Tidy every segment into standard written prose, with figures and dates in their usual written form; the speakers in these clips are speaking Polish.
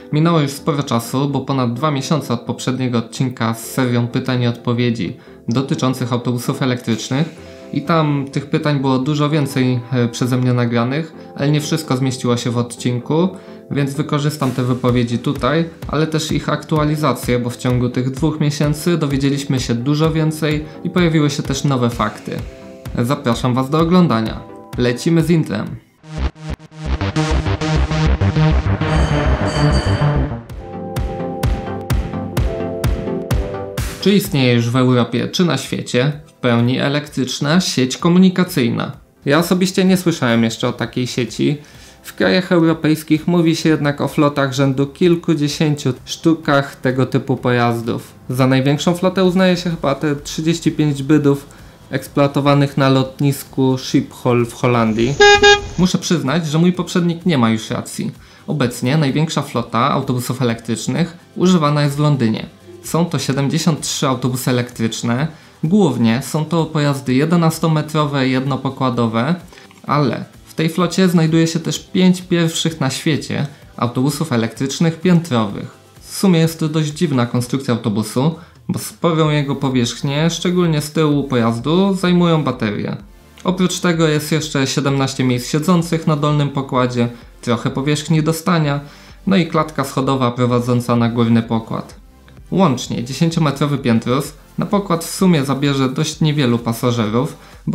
Minęło już sporo czasu, bo ponad 2 miesiące od poprzedniego odcinka z serią pytań i odpowiedzi dotyczących autobusów elektrycznych i tam tych pytań było dużo więcej przeze mnie nagranych, ale nie wszystko zmieściło się w odcinku, więc wykorzystam te wypowiedzi tutaj, ale też ich aktualizację, bo w ciągu tych 2 miesięcy dowiedzieliśmy się dużo więcej i pojawiły się też nowe fakty. Zapraszam Was do oglądania. Lecimy z intrem. Czy istnieje już w Europie, czy na świecie w pełni elektryczna sieć komunikacyjna? Ja osobiście nie słyszałem jeszcze o takiej sieci. W krajach europejskich mówi się jednak o flotach rzędu kilkudziesięciu sztukach tego typu pojazdów. Za największą flotę uznaje się chyba te 35 bydów eksploatowanych na lotnisku Schiphol w Holandii. Muszę przyznać, że mój poprzednik nie ma już racji. Obecnie największa flota autobusów elektrycznych używana jest w Londynie. Są to 73 autobusy elektryczne, głównie są to pojazdy 11-metrowe, jednopokładowe, ale w tej flocie znajduje się też 5 pierwszych na świecie autobusów elektrycznych piętrowych. W sumie jest to dość dziwna konstrukcja autobusu, bo sporą jego powierzchnię, szczególnie z tyłu pojazdu, zajmują baterie. Oprócz tego jest jeszcze 17 miejsc siedzących na dolnym pokładzie, trochę powierzchni do stania, no i klatka schodowa prowadząca na górny pokład. Łącznie 10-metrowy piętrus na pokład w sumie zabierze dość niewielu pasażerów, bo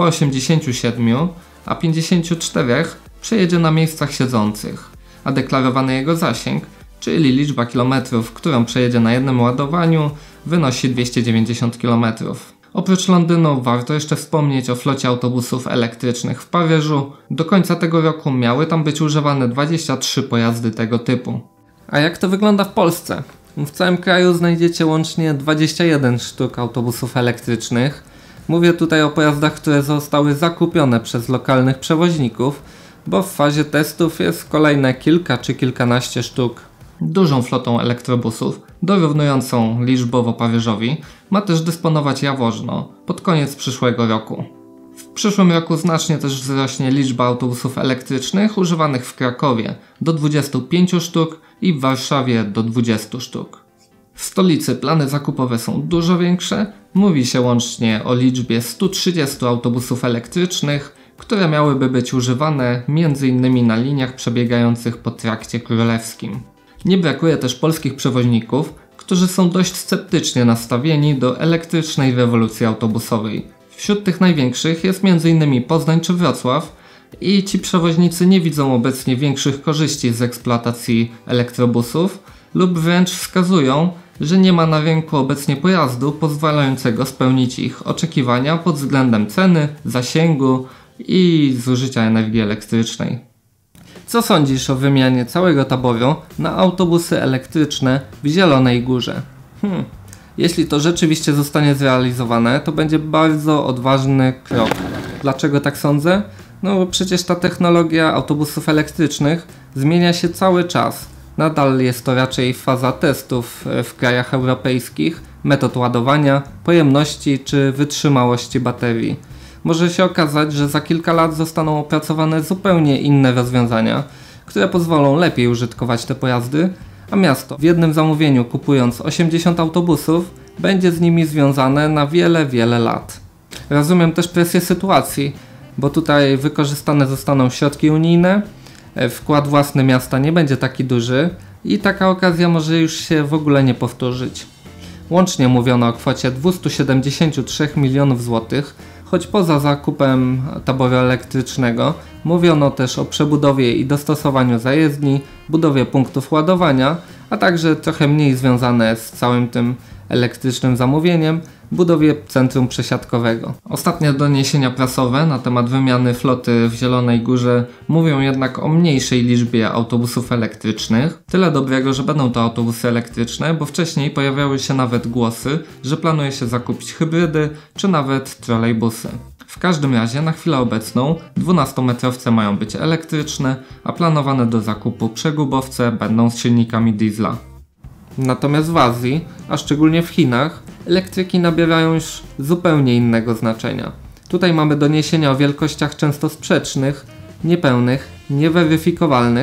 87, a 54 przejedzie na miejscach siedzących, a deklarowany jego zasięg, czyli liczba kilometrów, którą przejedzie na jednym ładowaniu, wynosi 290 km. Oprócz Londynu warto jeszcze wspomnieć o flocie autobusów elektrycznych w Paryżu. Do końca tego roku miały tam być używane 23 pojazdy tego typu. A jak to wygląda w Polsce? W całym kraju znajdziecie łącznie 21 sztuk autobusów elektrycznych. Mówię tutaj o pojazdach, które zostały zakupione przez lokalnych przewoźników, bo w fazie testów jest kolejne kilka czy kilkanaście sztuk. Dużą flotą elektrobusów, dorównującą liczbowo Paryżowi, ma też dysponować Jaworzno pod koniec przyszłego roku. W przyszłym roku znacznie też wzrośnie liczba autobusów elektrycznych używanych w Krakowie do 25 sztuk i w Warszawie do 20 sztuk. W stolicy plany zakupowe są dużo większe, mówi się łącznie o liczbie 130 autobusów elektrycznych, które miałyby być używane m.in. na liniach przebiegających po trakcie królewskim. Nie brakuje też polskich przewoźników, którzy są dość sceptycznie nastawieni do elektrycznej rewolucji autobusowej. Wśród tych największych jest m.in. Poznań czy Wrocław i ci przewoźnicy nie widzą obecnie większych korzyści z eksploatacji elektrobusów lub wręcz wskazują, że nie ma na rynku obecnie pojazdu pozwalającego spełnić ich oczekiwania pod względem ceny, zasięgu i zużycia energii elektrycznej. Co sądzisz o wymianie całego taboru na autobusy elektryczne w Zielonej Górze? Jeśli to rzeczywiście zostanie zrealizowane, to będzie bardzo odważny krok. Dlaczego tak sądzę? No bo przecież ta technologia autobusów elektrycznych zmienia się cały czas. Nadal jest to raczej faza testów w krajach europejskich, metod ładowania, pojemności czy wytrzymałości baterii. Może się okazać, że za kilka lat zostaną opracowane zupełnie inne rozwiązania, które pozwolą lepiej użytkować te pojazdy, a miasto w jednym zamówieniu kupując 80 autobusów będzie z nimi związane na wiele lat. Rozumiem też presję sytuacji, bo tutaj wykorzystane zostaną środki unijne, wkład własny miasta nie będzie taki duży i taka okazja może już się w ogóle nie powtórzyć. Łącznie mówiono o kwocie 273 milionów złotych, choć poza zakupem taboru elektrycznego mówiono też o przebudowie i dostosowaniu zajezdni, budowie punktów ładowania, a także trochę mniej związane z całym tym elektrycznym zamówieniem, budowie centrum przesiadkowego. Ostatnie doniesienia prasowe na temat wymiany floty w Zielonej Górze mówią jednak o mniejszej liczbie autobusów elektrycznych. Tyle dobrego, że będą to autobusy elektryczne, bo wcześniej pojawiały się nawet głosy, że planuje się zakupić hybrydy czy nawet trolejbusy. W każdym razie na chwilę obecną 12-metrowce mają być elektryczne, a planowane do zakupu przegubowce będą z silnikami diesla. Natomiast w Azji, a szczególnie w Chinach, elektryki nabierają już zupełnie innego znaczenia. Tutaj mamy doniesienia o wielkościach często sprzecznych, niepełnych, nieweryfikowalnych,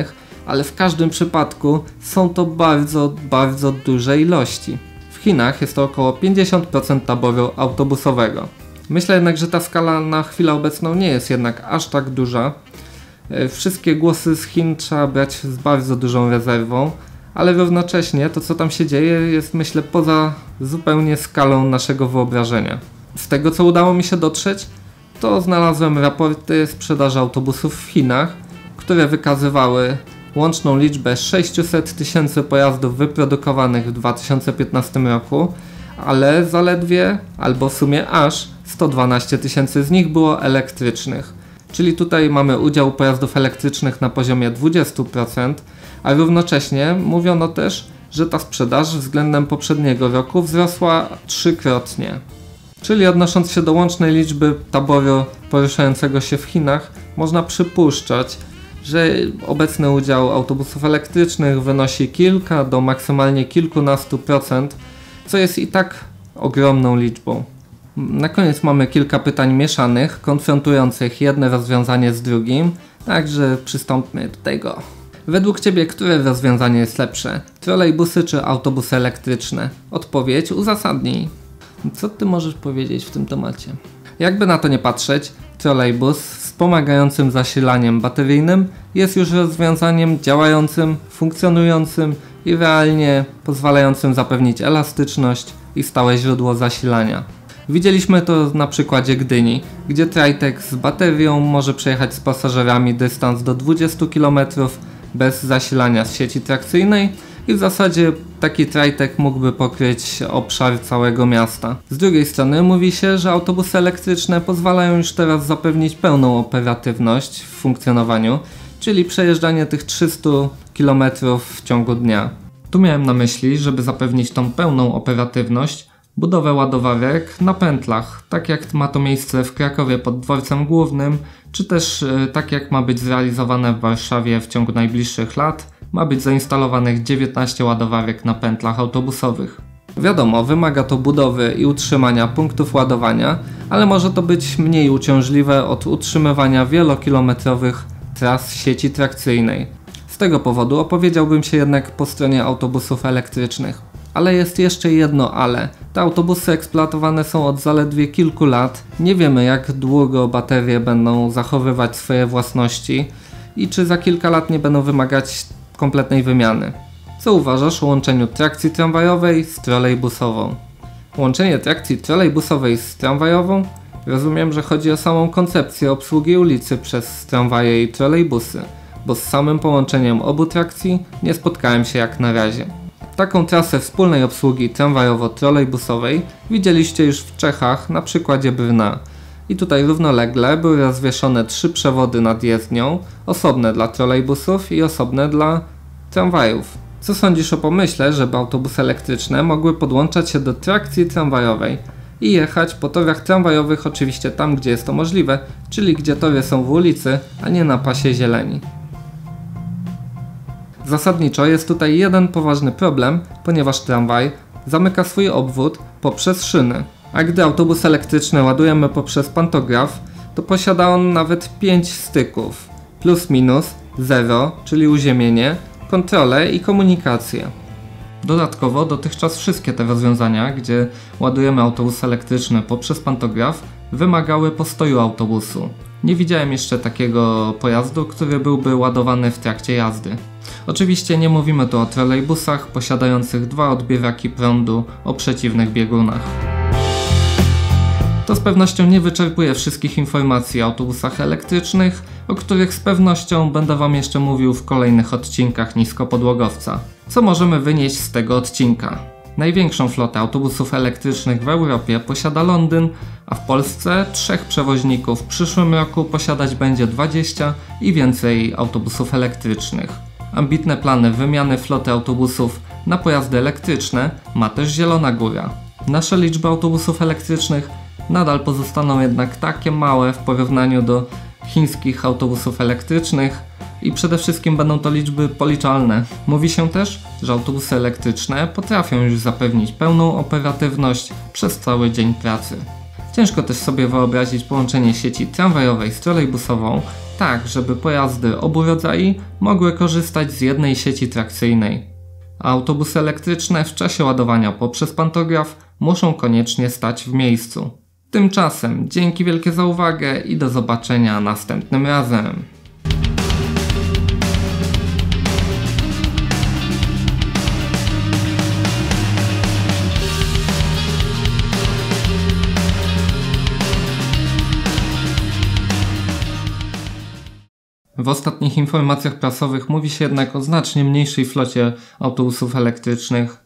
ale w każdym przypadku są to bardzo duże ilości. W Chinach jest to około 50% taboru autobusowego. Myślę jednak, że ta skala na chwilę obecną nie jest jednak aż tak duża. Wszystkie głosy z Chin trzeba brać z bardzo dużą rezerwą, ale równocześnie to, co tam się dzieje, jest, myślę, poza zupełnie skalą naszego wyobrażenia. Z tego, co udało mi się dotrzeć, to znalazłem raporty sprzedaży autobusów w Chinach, które wykazywały łączną liczbę 600 000 pojazdów wyprodukowanych w 2015 roku, ale zaledwie, albo w sumie aż 112 000 z nich było elektrycznych. Czyli tutaj mamy udział pojazdów elektrycznych na poziomie 20%, a równocześnie mówiono też, że ta sprzedaż względem poprzedniego roku wzrosła 3-krotnie. Czyli odnosząc się do łącznej liczby taboru poruszającego się w Chinach, można przypuszczać, że obecny udział autobusów elektrycznych wynosi kilka do maksymalnie kilkunastu procent, co jest i tak ogromną liczbą. Na koniec mamy kilka pytań mieszanych, konfrontujących jedno rozwiązanie z drugim, także przystąpmy do tego. Według Ciebie, które rozwiązanie jest lepsze? Trolejbusy czy autobusy elektryczne? Odpowiedź uzasadnij. Co Ty możesz powiedzieć w tym temacie? Jakby na to nie patrzeć, trolejbus z wspomagającym zasilaniem bateryjnym jest już rozwiązaniem działającym, funkcjonującym i realnie pozwalającym zapewnić elastyczność i stałe źródło zasilania. Widzieliśmy to na przykładzie Gdyni, gdzie trajtek z baterią może przejechać z pasażerami dystans do 20 km bez zasilania z sieci trakcyjnej i w zasadzie taki trajtek mógłby pokryć obszar całego miasta. Z drugiej strony mówi się, że autobusy elektryczne pozwalają już teraz zapewnić pełną operatywność w funkcjonowaniu, czyli przejeżdżanie tych 300 km w ciągu dnia. Tu miałem na myśli, żeby zapewnić tą pełną operatywność, budowę ładowarek na pętlach, tak jak ma to miejsce w Krakowie pod dworcem głównym, czy też tak jak ma być zrealizowane w Warszawie w ciągu najbliższych lat, ma być zainstalowanych 19 ładowarek na pętlach autobusowych. Wiadomo, wymaga to budowy i utrzymania punktów ładowania, ale może to być mniej uciążliwe od utrzymywania wielokilometrowych tras sieci trakcyjnej. Z tego powodu opowiedziałbym się jednak po stronie autobusów elektrycznych. Ale jest jeszcze jedno ale. Te autobusy eksploatowane są od zaledwie kilku lat. Nie wiemy, jak długo baterie będą zachowywać swoje własności i czy za kilka lat nie będą wymagać kompletnej wymiany. Co uważasz o łączeniu trakcji tramwajowej z trolejbusową? Łączenie trakcji trolejbusowej z tramwajową? Rozumiem, że chodzi o samą koncepcję obsługi ulicy przez tramwaje i trolejbusy, bo z samym połączeniem obu trakcji nie spotkałem się jak na razie. Taką trasę wspólnej obsługi tramwajowo-trolejbusowej widzieliście już w Czechach na przykładzie Brna. I tutaj równolegle były rozwieszone 3 przewody nad jezdnią, osobne dla trolejbusów i osobne dla tramwajów. Co sądzisz o pomyśle, żeby autobusy elektryczne mogły podłączać się do trakcji tramwajowej i jechać po torach tramwajowych oczywiście tam, gdzie jest to możliwe, czyli gdzie tory są w ulicy, a nie na pasie zieleni? Zasadniczo jest tutaj jeden poważny problem, ponieważ tramwaj zamyka swój obwód poprzez szyny. A gdy autobus elektryczny ładujemy poprzez pantograf, to posiada on nawet 5 styków. Plus minus, 0, czyli uziemienie, kontrolę i komunikację. Dodatkowo dotychczas wszystkie te rozwiązania, gdzie ładujemy autobus elektryczny poprzez pantograf, wymagały postoju autobusu. Nie widziałem jeszcze takiego pojazdu, który byłby ładowany w trakcie jazdy. Oczywiście nie mówimy tu o trolejbusach posiadających 2 odbieraki prądu o przeciwnych biegunach. To z pewnością nie wyczerpuje wszystkich informacji o autobusach elektrycznych, o których z pewnością będę Wam jeszcze mówił w kolejnych odcinkach Niskopodłogowca. Co możemy wynieść z tego odcinka? Największą flotę autobusów elektrycznych w Europie posiada Londyn, a w Polsce 3 przewoźników w przyszłym roku posiadać będzie 20 i więcej autobusów elektrycznych. Ambitne plany wymiany floty autobusów na pojazdy elektryczne ma też Zielona Góra. Nasze liczby autobusów elektrycznych nadal pozostaną jednak takie małe w porównaniu do chińskich autobusów elektrycznych i przede wszystkim będą to liczby policzalne. Mówi się też, że autobusy elektryczne potrafią już zapewnić pełną operatywność przez cały dzień pracy. Ciężko też sobie wyobrazić połączenie sieci tramwajowej z trolejbusową, tak żeby pojazdy obu rodzajów mogły korzystać z jednej sieci trakcyjnej. A autobusy elektryczne w czasie ładowania poprzez pantograf muszą koniecznie stać w miejscu. Tymczasem dzięki wielkie za uwagę i do zobaczenia następnym razem. W ostatnich informacjach prasowych mówi się jednak o znacznie mniejszej flocie autobusów elektrycznych.